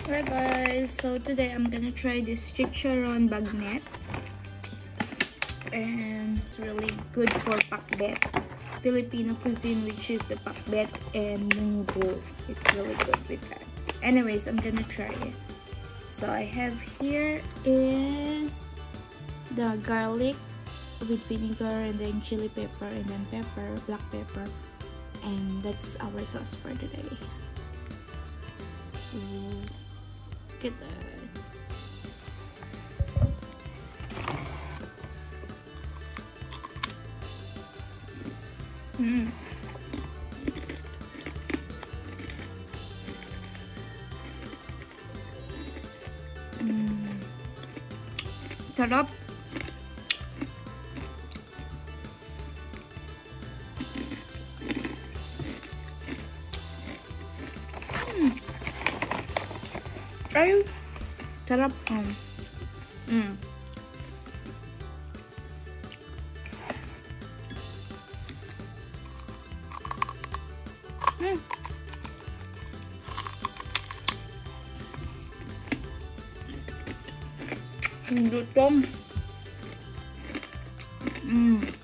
Hello guys, so today I'm gonna try this Chicharon Bagnet, and it's really good for pakbet, Filipino cuisine, which is the pakbet and munggo. It's really good with that. Anyways, I'm gonna try it. So I have here is the garlic with vinegar, and then chili pepper, and then pepper, black pepper, and that's our sauce for today. Look at that. Sarap. Ay, sarap. Gutom.